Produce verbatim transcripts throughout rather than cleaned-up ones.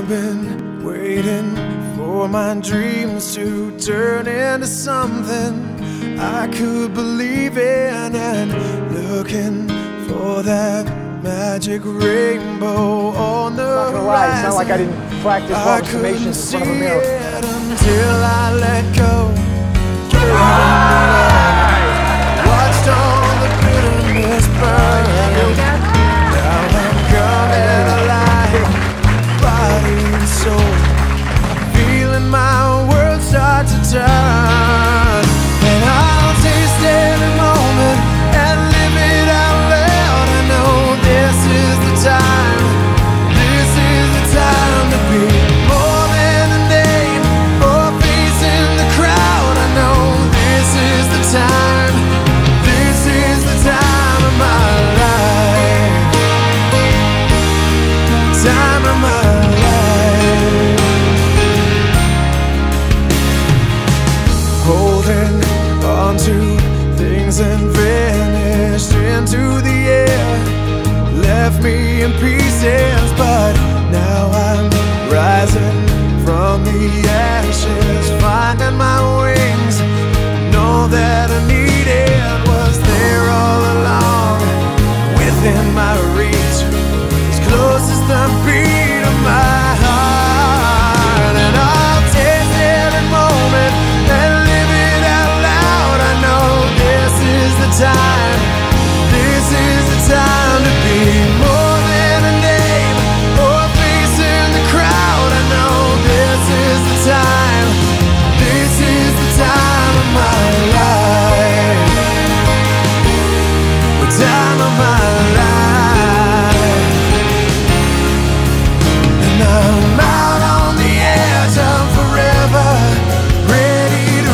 been waiting for my dreams to turn into something I could believe in, and looking for that magic rainbow on the I'm not gonna lie, it's not like I didn't practice long summations in front of a mirror. it until I let go. Watched all the bitterness burn. Now I'm coming alive, body and soul, feeling my world start to turn. And I'll taste every moment and live it out loud. I know this is the time, this is the time to be more than a name or a face in the crowd. I know this is the time, this is the time of my life, time of my life. Holding on to things and vanished into the air, left me in pieces, but now I'm rising from the ashes, finding my wings. Know that I needed was there all along, within my reach, as close as the beat of my heart. And I'll taste every moment and live it out loud. I know this is the time, this is the time to be more than a name or a face in the crowd. I know this is the time, this is the time of my life, the time of my life. And I'm out on the edge of forever, ready to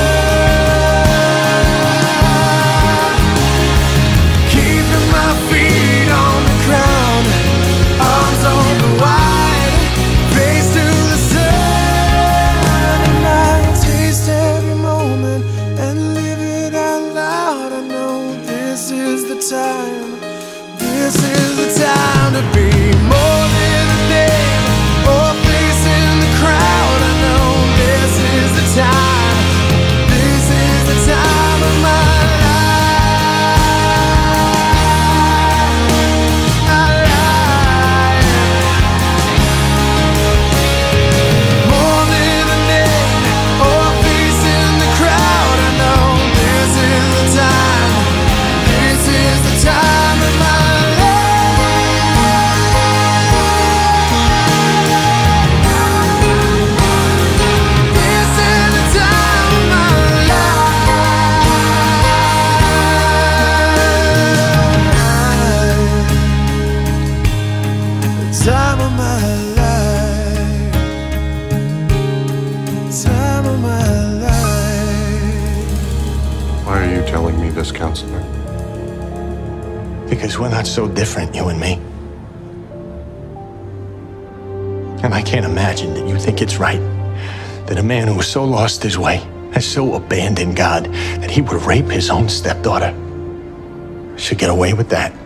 run, keeping my feet on the ground, arms open wide, face to the sun. And I'll taste every moment and live it out loud. I know this is the time, this is the time to be more than a name or a face in the crowd. I know this is the time, this is the time of my life, my life. More than a name or a face in the crowd. I know this is the time, this is the time of my time of my life, time of my life. Why are you telling me this, counselor? Because we're not so different, you and me. And I can't imagine that you think it's right that a man who was so lost his way, has so abandoned God, that he would rape his own stepdaughter, should get away with that.